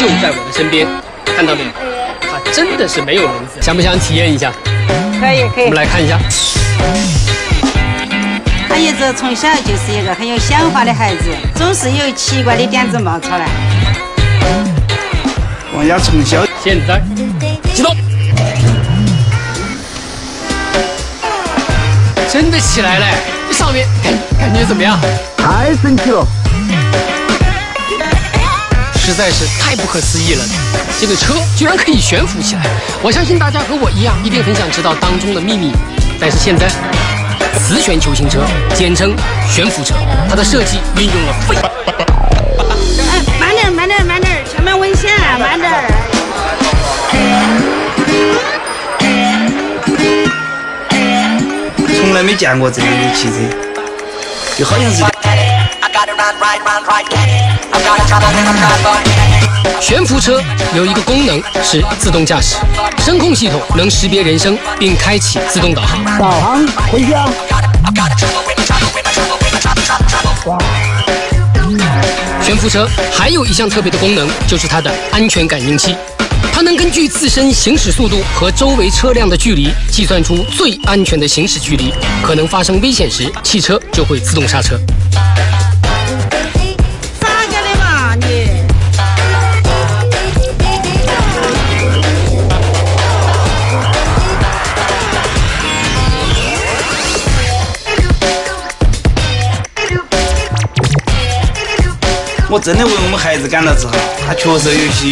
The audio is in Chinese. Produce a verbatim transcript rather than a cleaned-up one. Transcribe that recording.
就在我的身边，看到没有？它真的是没有轮子。想不想体验一下？ 可以，可以。 我们来看一下。 他一直从小就是一个很有想法的孩子，总是有奇怪的点子冒出来。 王家从小， 现在启动，真的起来了！上面感感觉怎么样？ 太神奇了！ 实在是太不可思议了，这个车居然可以悬浮起来！我相信大家和我一样，一定很想知道当中的秘密。但是现在，磁悬球形车，简称悬浮车，它的设计运用了非。 哎，慢点，慢点，慢点，前面危险，慢点。 从来没见过这样的汽车，就好像是。 悬浮车有一个功能是自动驾驶，声控系统能识别人声并开启自动导航。 导航回家。哇！ 悬浮车还有一项特别的功能，就是它的安全感应器。它能根据自身行驶速度和周围车辆的距离，计算出最安全的行驶距离。可能发生危险时，汽车就会自动刹车。 咋个的嘛你？ 我真的为我们孩子感到自豪，他确实有些。